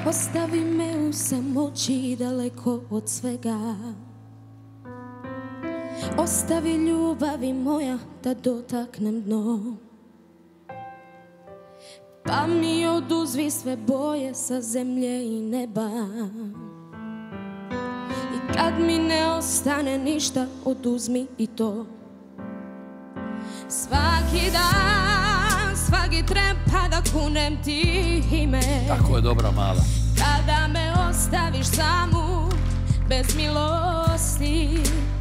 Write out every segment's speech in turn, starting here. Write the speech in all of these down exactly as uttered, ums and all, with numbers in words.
Ostavi me u samoći daleko od svega. Ostavi ljubavi moja da dotaknem dno. Pa mi oduzvi sve boje sa zemlje i neba. I kad mi ne ostane ništa, oduzmi i to. Svaki dan, svaki tren pa da kunem ti ime. Tako je dobra mala. Kada me ostaviš samu, bez milosti,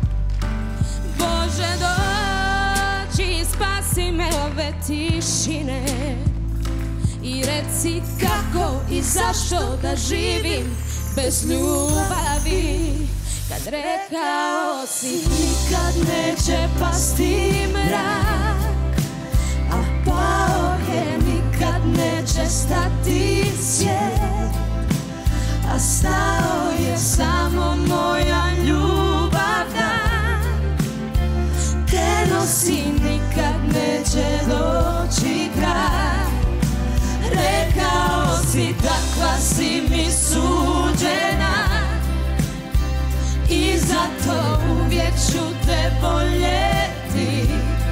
Bože dođi i spasi me ove tišine. I reci kako i zašto da živim bez ljubavi. Kad rekao si nikad neće pasti mrak, a pao je, nikad neće stati svijet, a stao je samo moja ljubav dan. Te nosi, nikad neće doći kraj. Rekao si takva si mi suđena i zato uvijek ću te voljeti.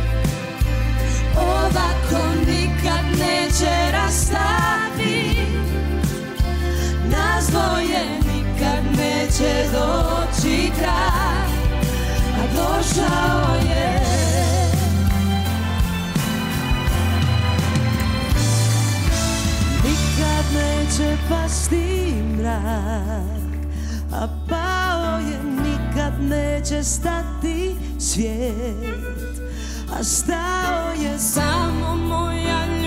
Ovako nikad neće rastati, nas dvoje nikad neće doći kraj, a došao je. Nikad neće pasti mrak, a pao je, nikad neće stati svijet, a stao je Samo moja